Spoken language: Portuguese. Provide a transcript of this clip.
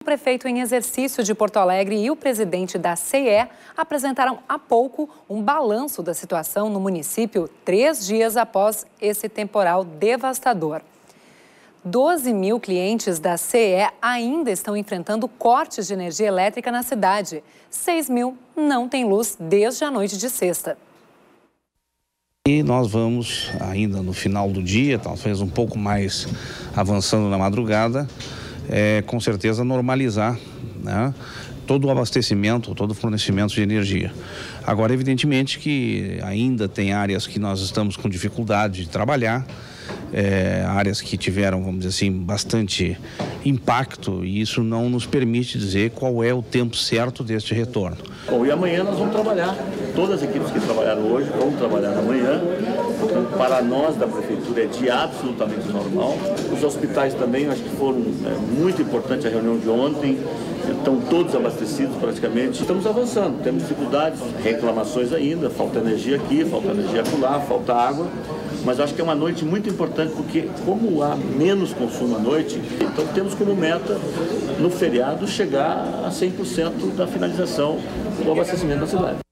O prefeito em exercício de Porto Alegre e o presidente da CE apresentaram há pouco um balanço da situação no município 3 dias após esse temporal devastador. 12 mil clientes da CE ainda estão enfrentando cortes de energia elétrica na cidade. 6 mil não têm luz desde a noite de sexta. E nós vamos ainda no final do dia, talvez um pouco mais avançando na madrugada, com certeza normalizar, né, todo o abastecimento, todo o fornecimento de energia. Agora, evidentemente que ainda tem áreas que nós estamos com dificuldade de trabalhar, áreas que tiveram, vamos dizer assim, bastante impacto, e isso não nos permite dizer qual é o tempo certo deste retorno. Bom, e amanhã nós vamos trabalhar, todas as equipes que trabalharam hoje vão trabalhar amanhã. Então, para nós da Prefeitura é dia absolutamente normal. Os hospitais também, acho que foram muito importante a reunião de ontem, estão todos abastecidos praticamente. Estamos avançando, temos dificuldades, reclamações ainda, falta energia aqui, falta energia acolá, falta água. Mas acho que é uma noite muito importante porque, como há menos consumo à noite, então temos como meta, no feriado, chegar a 100% da finalização do abastecimento da cidade.